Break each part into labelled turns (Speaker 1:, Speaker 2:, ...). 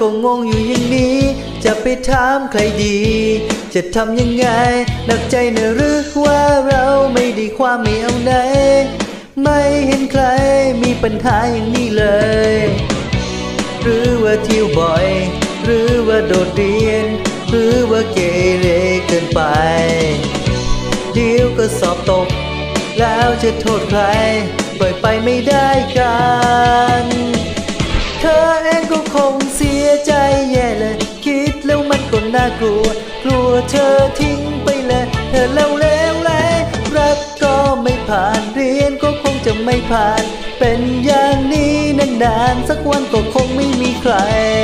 Speaker 1: ก็งงอยู่อย่างนี้จะไปถามใครดีจะทำยังไงหนักใจนะหรือว่าเราไม่ได้ความไม่เอาไหนไม่เห็นใครมีปัญหาอย่างนี้เลยหรือว่าเที่ยวบ่อยหรือว่าโดดเรียนหรือว่าเกเรเกินไปเดี๋ยวก็สอบตกแล้วจะโทษใครปล่อยไปไม่ได้กันเธอเองก็คงเสียใจแย่เลยคิดแล้วมันก็น่ากลัวกลัวเธอทิ้งไปเลยเธอแล้วรักก็ไม่ผ่านเรียนก็คงจะไม่ผ่านเป็นอย่างนี้นานๆสักวันก็คงไม่มีใคร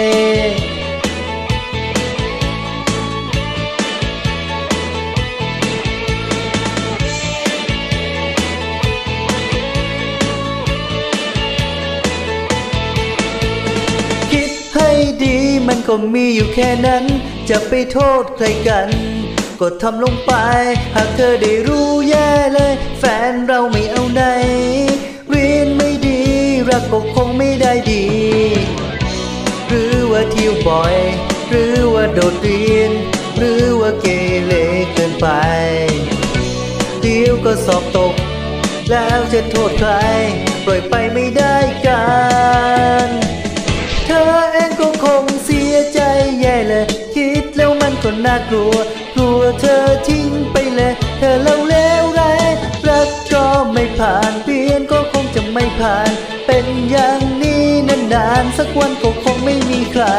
Speaker 1: คิดให้ดีมันก็มีอยู่แค่นั้นจะไปโทษใครกันก็ทำลงไปหากเธอได้รู้แย่เลยแฟนเราไม่เอาไหนเรียนไม่ดีรักก็คงไม่ได้ดีหรือว่าเที่ยวบ่อยหรือว่าโดดเรียนหรือว่าเกเรเกินไปเดี๋ยวก็สอบตกแล้วจะโทษใครปล่อยไปไม่ได้กันเธอเองก็คงเสียใจแย่เลยคิดแล้วมันก็น่ากลัวกลัวเธอทิ้งไปเลยเธอแล้วรักก็ไม่ผ่านเรียนก็คงจะไม่ผ่านเป็นอย่างนี้นานๆสักวันก็คงไม่มีใคร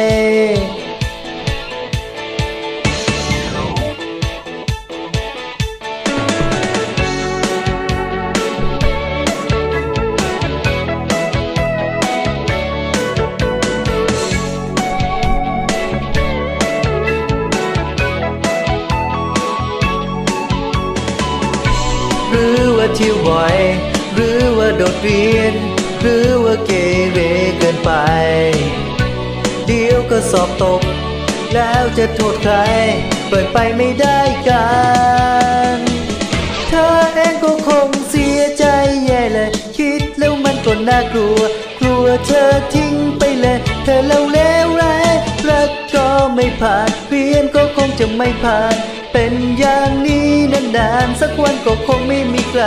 Speaker 1: หรือว่าเที่ยวบ่อยหรือว่าโดดเรียนหรือว่าเกเรเกินไปเดี๋ยวก็สอบตกแล้วจะโทษใครปล่อยไปไม่ได้กันเธอเองก็คงเสียใจแย่เลยคิดแล้วมันก็น่ากลัวกลัวเธอทิ้งไปเลยเธอแล้วรักก็ไม่ผ่านเรียนก็คงจะไม่ผ่านเป็นอย่างนี้นานๆสักวันก็คงไม่มีใคร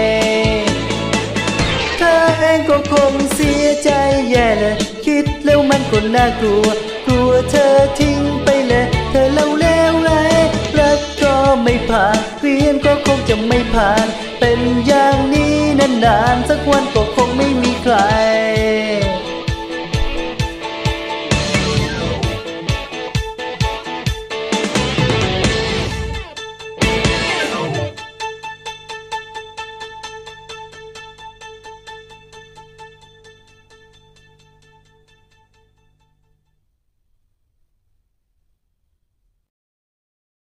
Speaker 1: เธอเองก็คงเสียใจแย่เลยคิดแล้วมันก็น่ากลัวกลัวเธอทิ้งไปเลยเธอแล้วรักก็ไม่ผ่านเรียนก็คงจะไม่ผ่านเป็นอย่างนี้นานๆสักวันก็คงไม่